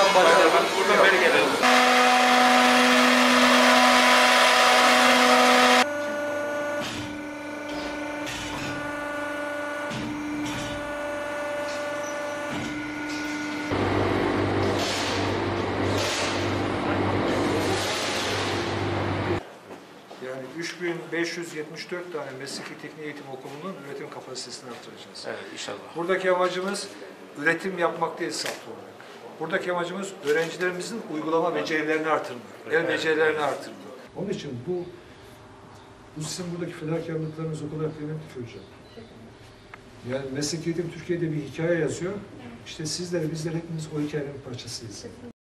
Buradan başlayalım. Buradan beri gelelim. Yani 3574 tane mesleki teknik eğitim okulunun üretim kapasitesini artıracağız. Evet, inşallah. Buradaki amacımız üretim yapmak değil salt olarak. Buradaki amacımız öğrencilerimizin uygulama becerilerini artırmak, el becerilerini artırmak. Onun için bu sizin buradaki fedakarlıklarınız o kadar kıymetli ki hocam. Yani mesleki eğitim Türkiye'de bir hikaye yazıyor. İşte sizler, bizler hepimiz o hikayenin parçasıyız.